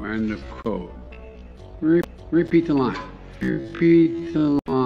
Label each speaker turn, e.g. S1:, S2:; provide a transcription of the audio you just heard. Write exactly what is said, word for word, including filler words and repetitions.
S1: End of quote. Re repeat the line. Repeat the line.